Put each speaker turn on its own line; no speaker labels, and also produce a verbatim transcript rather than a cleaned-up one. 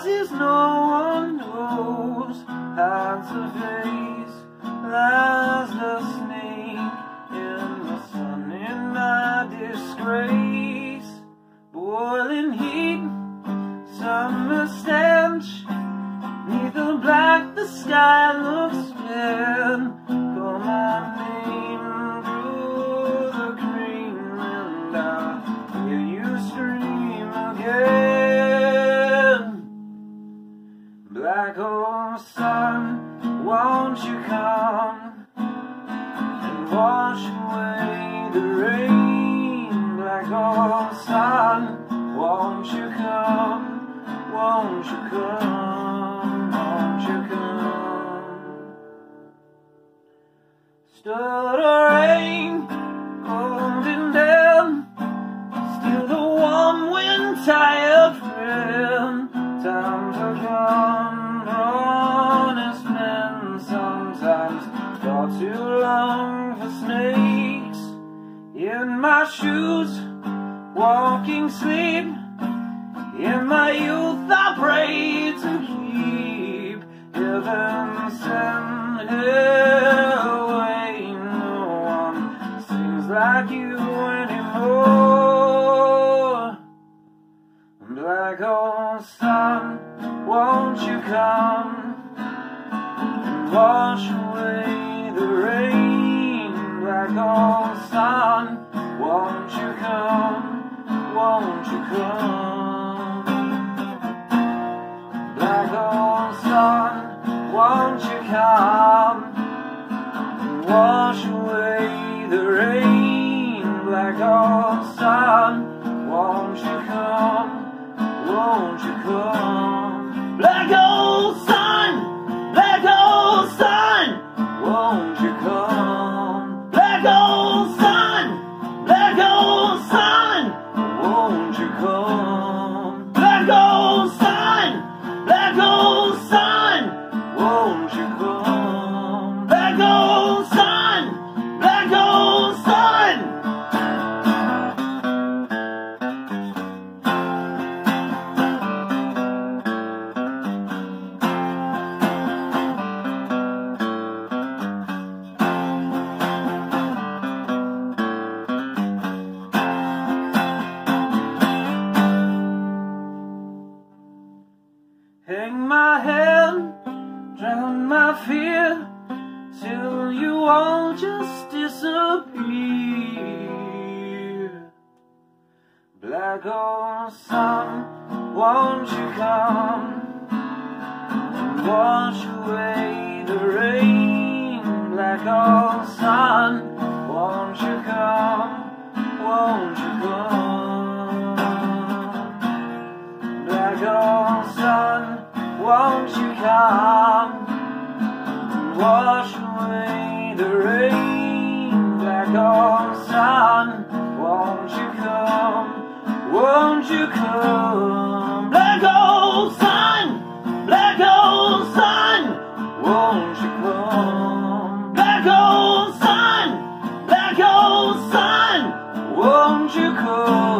rises, no one knows how to face. Lies the snake in the sun in my disgrace. Boiling heat, summer stench, neath the black the sky looks red. Call my name through the green, and I'll hear you scream again. Black hole sun, won't you come and wash away the rain? Black hole sun, won't you come, won't you come, won't you come? Stutter rain, holding down, still the warm wind, tired friend. Time to come, honest men, sometimes you're too long for snakes. In my shoes, walking sleep, in my youth I pray to keep heaven sent away. No one sings like you anymore. Black hole sun, won't you come and wash away the rain? Black hole sun, won't you come, won't you come? Black hole sun, won't you come and wash away the rain? Black hole sun, won't you come, won't you come? Black hole sun, black hole sun, won't you come? Black hole sun, black hole sun, won't you come? Black hole sun, black hole sun, won't you come? Black hole sun, black hole sun. Hang my head, drown my fear, till you all just disappear. Black hole sun, won't you come and wash away the rain? Black hole sun, won't you come, won't you come? Black hole sun, won't you come and wash away the rain? Black hole sun, won't you come, won't you come? Black hole sun, black hole sun, won't you come? Black hole sun, black hole sun, won't you come?